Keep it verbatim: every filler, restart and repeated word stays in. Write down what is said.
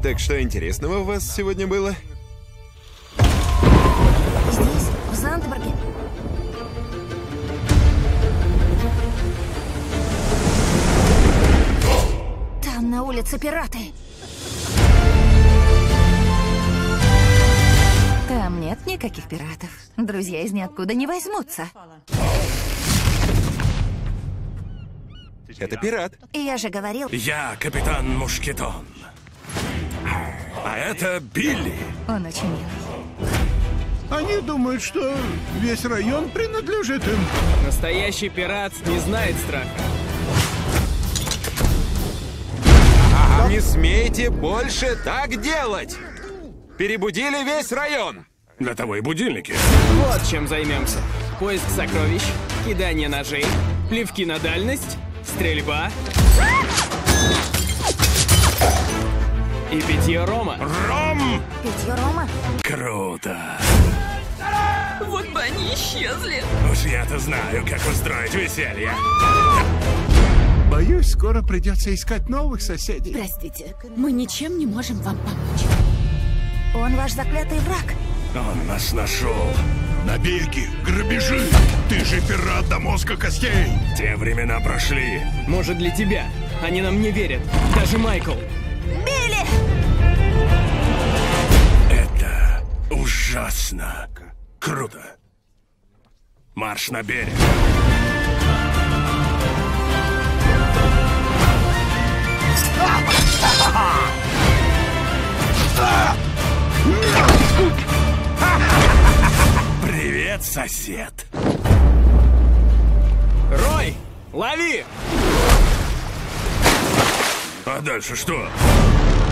Так что интересного у вас сегодня было? Здесь, в Зандбурге. Там на улице пираты. Там нет никаких пиратов. Друзья из ниоткуда не возьмутся. Это пират. Я же говорил. Я капитан Мушкетон. А это Билли. Он очень милый. Они думают, что весь район принадлежит им. Настоящий пират не знает страха. Не смейте больше так делать! Перебудили весь район! Для того и будильники. Вот чем займемся. Поиск сокровищ, кидание ножей, плевки на дальность, стрельба и питье рома. Ром! Питье рома? Круто. Вот бы они исчезли. Уж я-то знаю, как устроить веселье. Боюсь, скоро придется искать новых соседей. Простите, мы ничем не можем вам помочь. Он ваш заклятый враг. Он нас нашел. Набеги, грабежи. Ты же пират до мозга костей. Те времена прошли. Может, для тебя. Они нам не верят. Даже Майкл. Билли! Это ужасно круто. Марш на берег. Привет, сосед. Рой, лови! А дальше что?